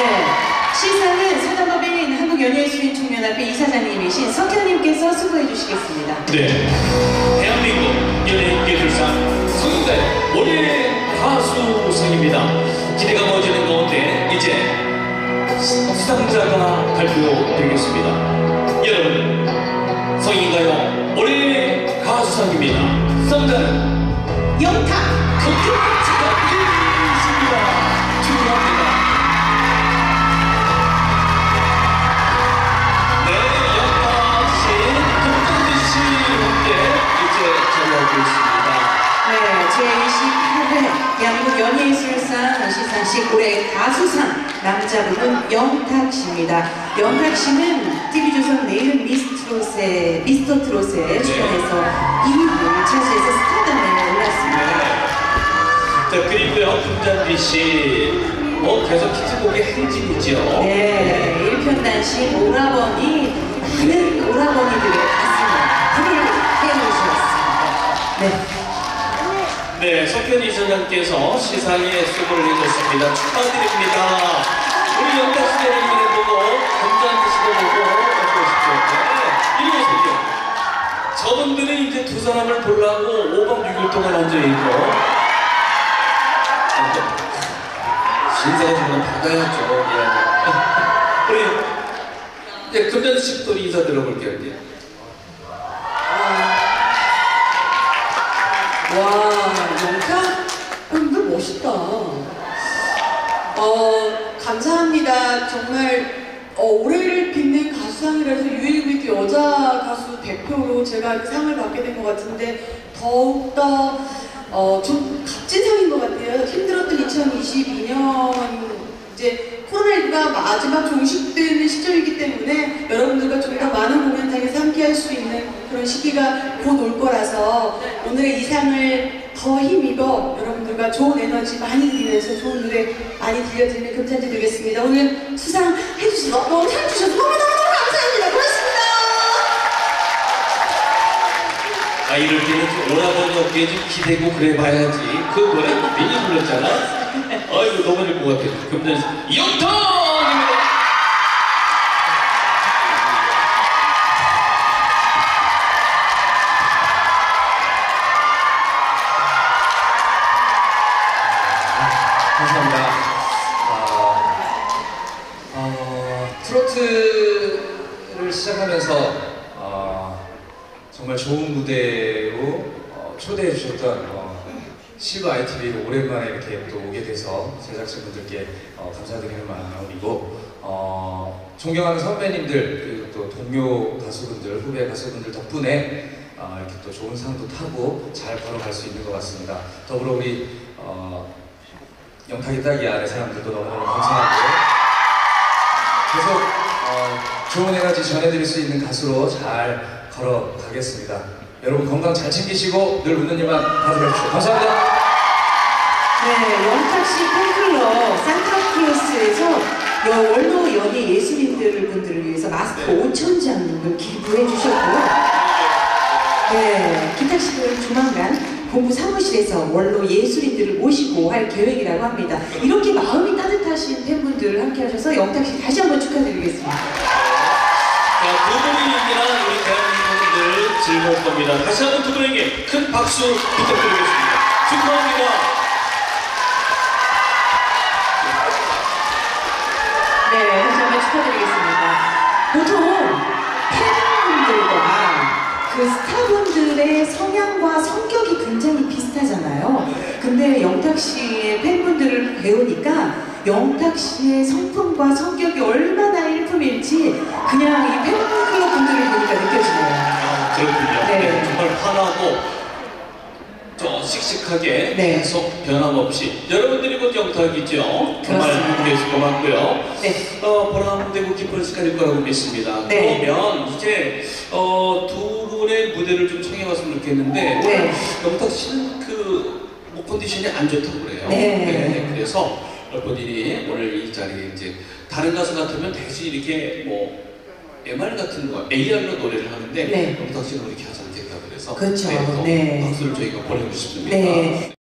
네, 시상은 서단법인 한국연예예술인총연합회 이사장님이신 석현님께서 수고해 주시겠습니다. 네, 대한민국 연예인예술상 성인가요 올해 가수상입니다. 기대가 모아지는 가운데 이제 수상자가 발표되겠습니다. 여러분, 성인가요 올해 가수상입니다. 수상자는 영탁! 축하드립니다. 축하합니다. 네, 영탁씨, 금전지씨 함께 이제 자리하고 있습니다. 네, 제28회 대한민국 연예예술상 시상식 올해 가수상 남자분은 영탁씨입니다. 영탁씨는 TV조선 내일은 미스터 트롯에 출연해서 2위를 차지해서 스타덤에 올랐습니다. 네. 자, 그리고요, 금잔디씨 계속 히트곡의 행진이죠. 네, 일편단심 오라버니 많은 오라버니들의 가슴을 불을 태워주셨습니다. 네. 네, 석현 이사장께서 시상에 수고를 해줬습니다. 축하드립니다. 우리 영탁씨 여러분을 보고 금잔디씨도 보고 어떠십시오? 이리 오세요. 저분들은 이제 두 사람을 보려고 5박 6일 동안 앉아있고 신사가 정말 받아야죠. 예. 우리 이제 금잔디씨부터 인사 들어볼게요. 이제. 와, 영탁 형도 멋있다. 감사합니다. 정말 올해를 빛낸 가수상이라서 유일무이한 여자 가수 대표로 제가 상을 받게 된 것 같은데 더욱더 좀 값진 상인 것 같아요. 힘들었던 2022년 이제 코로나19가 마지막 종식되는 시점이기 때문에 여러분들과 좀 더 많은 공연장에서 함께할 수 있는 그런 시기가 곧 올 거라서 오늘의 이 상을 더 힘입어 여러분들과 좋은 에너지 많이 드리면서 좋은 노래 많이 들려드리는 금잔디 되겠습니다. 오늘 수상해주셔서 너무 잘해주셔서 너무너무 감사합니다. 고맙습니다. 이럴 때는 오라버니 어깨에 좀 기대고 그래 봐야지. 그 노래 괜히 불렀잖아. 아이고 넘어질 것 같아. 금잔디 영탁입니다. 감사합니다. 트로트를 시작하면서 정말 좋은 무대로 초대해 주셨던 실버 ITV로 오랜만에 이렇게 또 오게 돼서 제작진분들께 감사드리는 마음이고 존경하는 선배님들 그리고 또 동료 가수분들, 후배 가수분들 덕분에 이렇게 또 좋은 상도 타고 잘 걸어갈 수 있는 것 같습니다. 더불어 우리 영탁이 딱이 아래 사람들도 너무너무 감사하고 계속 좋은 에너지 전해드릴 수 있는 가수로 잘 걸어가겠습니다. 여러분 건강 잘 챙기시고 늘 웃는 일만 가득하십시오. 감사합니다. 네, 영탁씨 팬클럽 산타클로스에서 원로 연예 예술인들 분들을 위해서 마스크 5,000장을 기부해 주셨고요. 네, 기탁씨 는 조만간 본부 사무실에서 원로 예술인들을 모시고 할 계획이라고 합니다. 이렇게 마음이 따뜻하신 팬분들 함께 하셔서 영탁씨 다시 한번 축하드리겠습니다. 자, 두 분이 인기난 우리 대한민국인들 즐거울 겁니다. 다시 한번 두 분에게 큰 박수 부탁드리겠습니다. 축하합니다. 네, 다시 한번 축하드리겠습니다. 보통 팬분들과 그 스타분들의 성향과 성격이 굉장히 비슷하잖아요. 근데 영탁씨의 팬분들을 배우니까 영탁씨의 성품과 성격이 얼마나 일품일지 그냥 이 팬클럽 분들을 보니까 느껴지네요. 그렇군요. 네. 네, 정말 환하고 좀 씩씩하게 네. 계속 변함없이 여러분들이 곧 영탁이죠. 정말 그래서 고맙고요. 네. 보람되고 기쁜 시간일 거라고 믿습니다. 네. 그러면 이제 두 분의 무대를 좀 청해봤으면 좋겠는데 네. 영탁 씨는 목 컨디션이 안 좋다고 그래요. 네. 네. 그래서 본인이 오늘 이 자리에 이제 다른 가수 같으면 대신 이렇게 MR 같은 거 AR로 노래를 하는데 네. 영탁 씨는 이렇게 하지 않겠다 그래서 그렇죠. 네, 네. 박수를 저희가 보내고 싶습니다. 네.